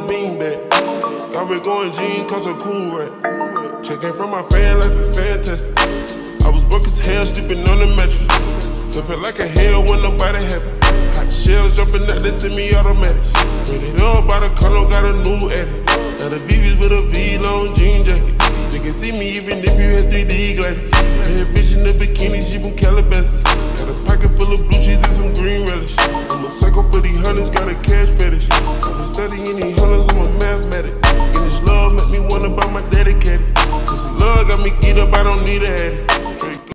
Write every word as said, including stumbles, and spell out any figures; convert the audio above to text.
beanbag. Got red going jeans, cause I'm cool, right? Checking from my fan life is fantastic. I was broke as hell, sleeping on the mattress. It felt like a hell when nobody happy. Hot shells jumping out, they semi-automatic. Ready up by the color, got a new edit. Now the V V's with a V-long jean jacket. They can see me even if you had three D glasses. Bad bitch in the bikini, she from Calabasas. Got a pocket full of blue cheese and some green relish. I'm a psycho for these hunters, got a cash fetish. I've been studying these hunters, I'm a mathematic. And this love make me wanna buy my dedicated. This love got me geeked up, I don't need a addict.